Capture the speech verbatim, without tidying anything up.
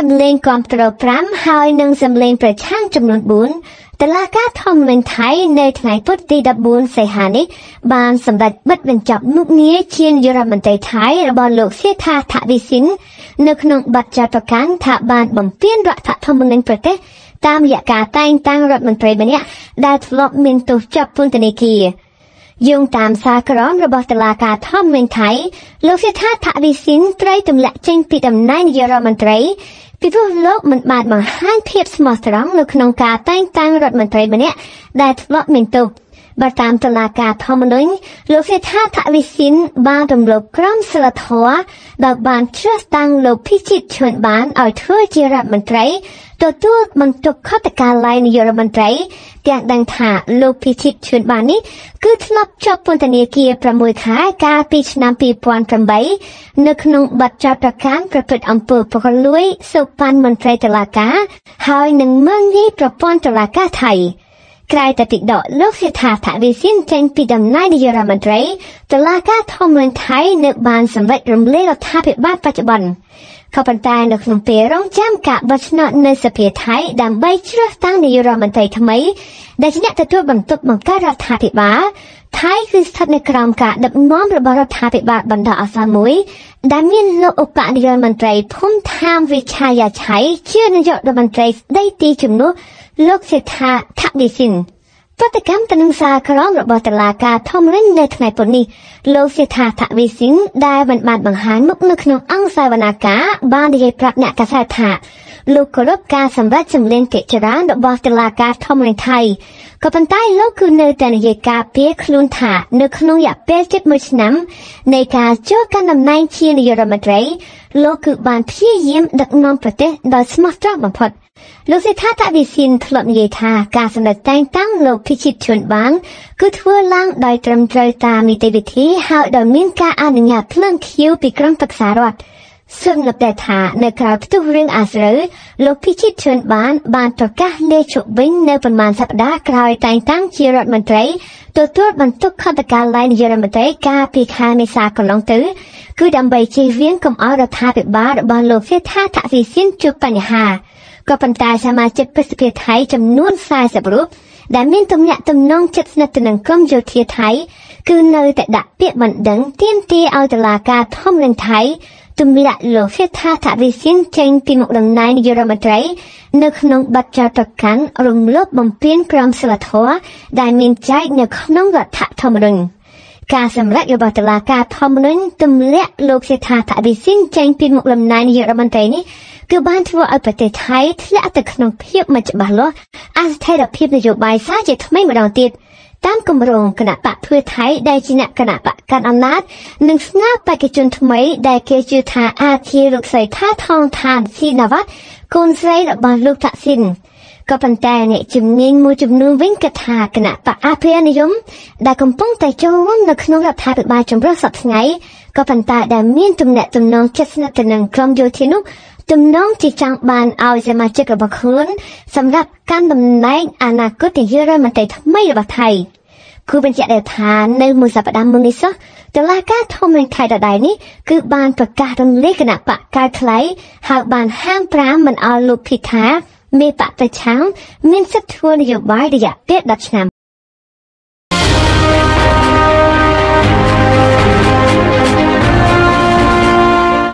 សម្លេងគាំទ្រប្រាំហើយនិងសម្លេងប្រឆាំងចំនួនបួនតឡាការធម្មលេងថៃនៅថ្ងៃពុធទីដប់បួនសីហានេះបានសម្រេចបិទបញ្ចប់មុខងារជានាយករដ្ឋមន្ត្រីថៃរបស់លោកសេដ្ឋាថវិសិននៅក្នុងបទចោទប្រកាន់ថាបានបំពានរដ្ឋធម្មនុញ្ញប្រទេសតាមរយៈការតែងតាំងរដ្ឋមន្ត្រីម្នាក់ដែលធ្លាប់មានទោសជាប់ពន្ធនាគារយោងតាមសារក្រមរបស់តុលាការធម្មនុញ្ញថៃលោកសេដ្ឋាថវិសិនត្រូវទម្លាក់ចេញពីតំណែងនាយករដ្ឋមន្ត្រីពីព្រោះលោកមិនបានបង្ហាញភាពស្មោះត្រង់នៅក្នុងការតែងតាំងរដ្ឋមន្ត្រីម្នាក់ដែលធ្លាប់មានទោសបើតាមតុលាការធម្មនុញ្ញលោកសេដ្ឋាថវិសិនបានរំលោភក្រមសីលធម៌ដោយបានជ្រើសតាំងលោកពិជិតឈួនបានឲ្យធ្វើជារដ្ឋមន្ត្រីទទួលបន្ទុកខុទ្ទកាល័យនាយករដ្ឋមន្ត្រីទាំងដឹងថាលោកពិជិតឈួនបាននេះគឺធ្លាប់ជាប់ពន្ធនាគារប្រាំមួយខែកាលពីឆ្នាំពីរពាន់ប្រាំបីនៅក្នុងបទចោទប្រកាន់ប្រព្រឹត្តអំពើពុករលួយសូប៉ាន់មន្ត្រីតុលាការហើយនឹងមើលងាយប្រព័ន្ធតុលាការថៃក្រៅតែពីដកលោកសេដ្ឋាថវិសិនចេញពីតំណែងនាយករដ្ឋមន្ត្រីតុលាការធម្មនុញ្ញថៃនៅបានសម្រេចរំលាយរដ្ឋាភិបាលបច្ចុប្បន្នក៏ប៉ុន្តែនៅក្នុងពេលរងចាំការបោះឆ្នោតនៅសភាថៃដើម្បីជ្រើសតាំងនាយករដ្ឋមន្ត្រីថ្មីដែលជាអ្នកទទួលបន្ទុកបង្កើតរដ្ឋាភិបាលថៃគឺស្ថិតនៅក្រោមការដឹកនាំរបស់រដ្ឋាភិបាលបណ្ដោះអាសន្នមួយដែលមានលោកឧបនាយករដ្ឋមន្ត្រីភូមិឋាមវិឆាយាឆៃជានាយករដ្ឋមន្ត្រីស្ដីទីជំនួសលោកសេដ្ឋាថវិសិនប្រតិកម្មទៅនឹងសារក្រមរបស់តុលាការធម្មនុញ្ញនៅថ្ងៃពុធនេះលោកសេដ្ឋាថវិសិនដែលមិនបានបង្ហាញមុខនៅក្នុងអង្គសាវនាការបាននិយាយប្រាប់អ្នកកាសែតថាលោកគោរពការសម្រេចសម្លេងកិច្ចការរបស់តុលាការធម្មនុញ្ញថៃក៏ប៉ុន្តែលោកគឺនៅតែនិយាយការពារខ្លួនថានៅក្នុងរយៈពេលជិតមួយឆ្នាំនៃការចូលកាន់តំណែងជានាយករដ្ឋមន្ត្រីលោកគឺបានព្យាយាមដឹកនាំប្រទេសដោយស្មោះត្រង់បំផុតលោកសេដ្ឋាថវិសិនធ្លាប់និយាយថាការសម្រេចតែងតាំងលោកពិជិតឈួនបានគឺធ្វើឡើងដោយត្រឹមត្រូវតាមនីតិវិធីហើយដោយមានការអនុញ្ញាតភ្លើងខៀវពីក្រុមប្រឹក្សារដ្ឋសូមលោកដែរថានៅក្រៅផ្ទុះរឿងអាស្រូវលោកពិជិតឈួនបានបានប្រកាសលាឈប់វិញនៅប្រមាណសប្តាហ៍ក្រោយតែងតាំងជារដ្ឋមន្ត្រីទទួលបន្ទុកខុទ្ទកាល័យនាយករដ្ឋមន្ត្រីកាលពីខែមេសាកន្លងទៅគឺដើម្បីជៀសវាងកុំឲ្យរដ្ឋាភិបាលរបស់លោកសេដ្ឋាថវិសិនជួបបញ្ហាក៏ប៉ុន្តែសមាជិកប្រសិទ្ធិថៃចំនួនសែសិបរូបដែលមានទំនាក់ទំនងជិតស្និទ្ធទៅនឹងក្រមយោធាថៃគឺនៅតែដាក់ពាក្យបណ្ដឹងទាមទារឲ្យតុលាការធម្មនុញ្ញថៃទម្លាក់លោកសេដ្ឋាថវិសិនចេញពីមុខតំណែងនាយករដ្ឋមន្ត្រីនៅក្នុងបទចោទប្រកាន់រំលោភបំពានក្រមសីលធម៌ដែលមានចែងនៅក្នុងរដ្ឋធម្មនុញ្ញការសម្រេចរបស់តុលាការធម្មនុញ្ញទម្លាក់លោកសេដ្ឋាថវិសិនចេញពីមុខតំណែងនាយករដ្ឋមន្ត្រីនេះគឺបានធ្វើឲ្យប្រទេសថៃធ្លាក់ទៅក្នុងភាពមិនច្បាស់លាស់អស្ថិរភាពនយោបាយសារជាថ្មីម្ដងទៀតតាមគម្រោងគណៈបកភឿថៃដែលជាអ្នកគណៈបកកាន់អំណាចនិងស្នើបេក្ខជនថ្មីដែលគេជឿថាអាចជាលោកស្រីថាថងថានស៊ីណាវ៉ាត់កូនស្រីរបស់លោកតាក់ស៊ីនក៏ប៉ុន្តែអ្នកជំនាញមួយចំនួនវិញគិតថាគណៈបកអភិរនិយមដែលកំពុងតែចូលរួមនៅក្នុងរដ្ឋាភិបាលចម្រុះសពថ្ងៃក៏ប៉ុន្តែដែលមានទំនាក់ទំនងជិតស្និទ្ធទៅនឹងក្រមយោធានោះទំនងជាចង់បានឲ្យសមាជិករបស់ខ្លួនសម្រាប់កាន់តំណែងអនាគតនាយករដ្ឋមន្ត្រីថ្មីរបស់ថៃគឺបញ្ជាក់ថានៅមួយសប្តាហ៍មុននេះសោះតុលាការធម្មនុញ្ញថៃដដែលនេះគឺបានប្រកាសរំលាយគណៈបកកៅថ្លៃហើយបានហាមប្រាមមិនឲ្យលោកភិថាមេបកប្រឆាំងមានសិទ្ធិធ្វើនយោបាយរយៈពេលដប់ឆ្នាំ